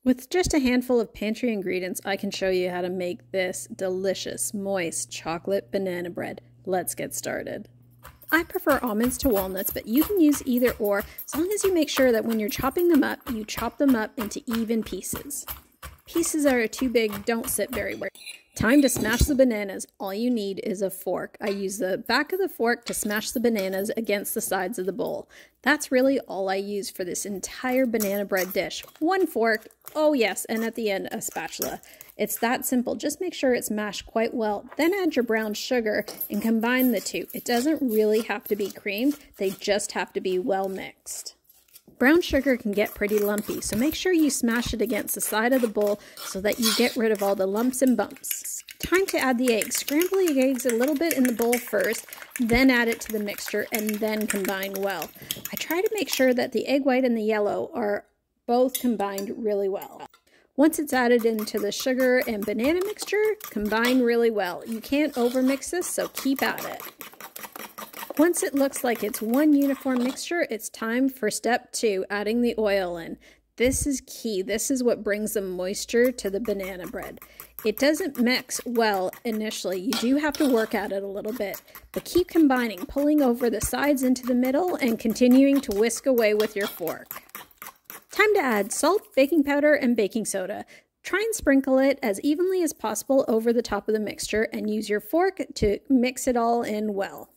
With just a handful of pantry ingredients, I can show you how to make this delicious, moist chocolate banana bread. Let's get started. I prefer almonds to walnuts, but you can use either or as long as you make sure that when you're chopping them up, you chop them up into even pieces. Pieces that are too big don't sit very well. Time to smash the bananas. All you need is a fork. I use the back of the fork to smash the bananas against the sides of the bowl. That's really all I use for this entire banana bread dish. One fork, oh yes, and at the end a spatula. It's that simple. Just make sure it's mashed quite well. Then add your brown sugar and combine the two. It doesn't really have to be creamed. They just have to be well mixed. Brown sugar can get pretty lumpy, so make sure you smash it against the side of the bowl so that you get rid of all the lumps and bumps. Time to add the eggs. Scramble the eggs a little bit in the bowl first, then add it to the mixture and then combine well. I try to make sure that the egg white and the yellow are both combined really well. Once it's added into the sugar and banana mixture, combine really well. You can't overmix this, so keep at it. Once it looks like it's one uniform mixture, it's time for step 2, adding the oil in. This is key. This is what brings the moisture to the banana bread. It doesn't mix well initially. You do have to work at it a little bit, but keep combining, pulling over the sides into the middle and continuing to whisk away with your fork. Time to add salt, baking powder, and baking soda. Try and sprinkle it as evenly as possible over the top of the mixture and use your fork to mix it all in well.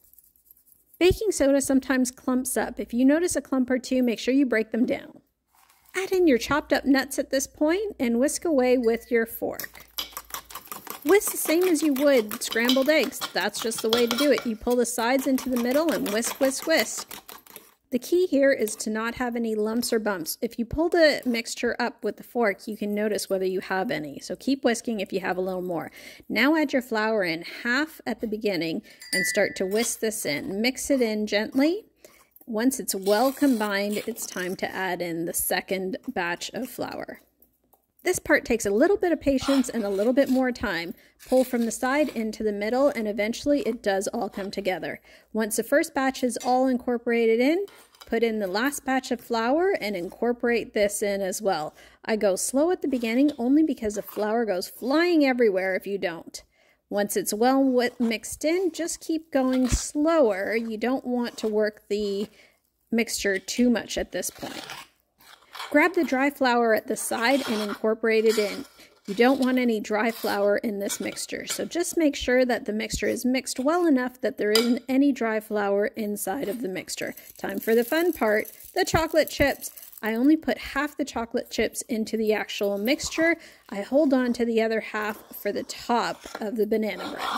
Baking soda sometimes clumps up. If you notice a clump or two, make sure you break them down. Add in your chopped up nuts at this point and whisk away with your fork. Whisk the same as you would scrambled eggs. That's just the way to do it. You pull the sides into the middle and whisk, whisk, whisk. The key here is to not have any lumps or bumps. If you pull the mixture up with the fork, you can notice whether you have any. So keep whisking if you have a little more. Now add your flour in half at the beginning and start to whisk this in. Mix it in gently. Once it's well combined, it's time to add in the second batch of flour. This part takes a little bit of patience and a little bit more time. Pull from the side into the middle and eventually it does all come together. Once the first batch is all incorporated in, put in the last batch of flour and incorporate this in as well. I go slow at the beginning only because the flour goes flying everywhere if you don't. Once it's well mixed in, just keep going slower. You don't want to work the mixture too much at this point. Grab the dry flour at the side and incorporate it in. You don't want any dry flour in this mixture, so just make sure that the mixture is mixed well enough that there isn't any dry flour inside of the mixture. Time for the fun part, the chocolate chips. I only put half the chocolate chips into the actual mixture. I hold on to the other half for the top of the banana bread.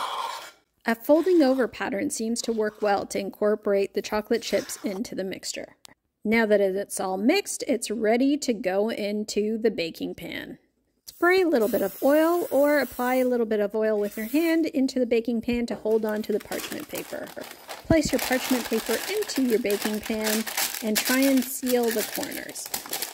A folding over pattern seems to work well to incorporate the chocolate chips into the mixture. Now that it's all mixed, it's ready to go into the baking pan. Spray a little bit of oil or apply a little bit of oil with your hand into the baking pan to hold on to the parchment paper. Place your parchment paper into your baking pan and try and seal the corners.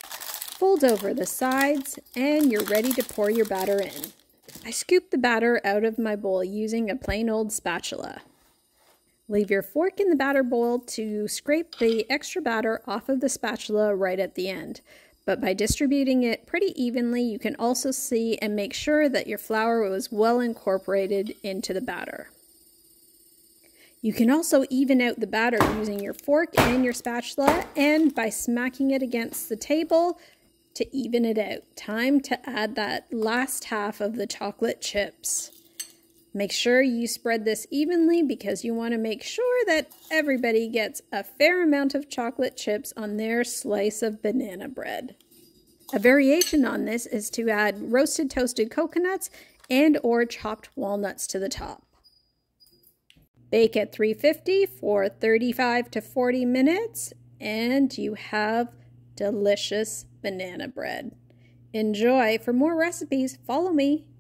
Fold over the sides and you're ready to pour your batter in. I scoop the batter out of my bowl using a plain old spatula. Leave your fork in the batter bowl to scrape the extra batter off of the spatula right at the end. But by distributing it pretty evenly, you can also see and make sure that your flour was well incorporated into the batter. You can also even out the batter using your fork and your spatula and by smacking it against the table to even it out. Time to add that last half of the chocolate chips. Make sure you spread this evenly because you want to make sure that everybody gets a fair amount of chocolate chips on their slice of banana bread. A variation on this is to add roasted toasted coconuts and or chopped walnuts to the top. Bake at 350 for 35 to 40 minutes and you have delicious banana bread. Enjoy. For more recipes, follow me.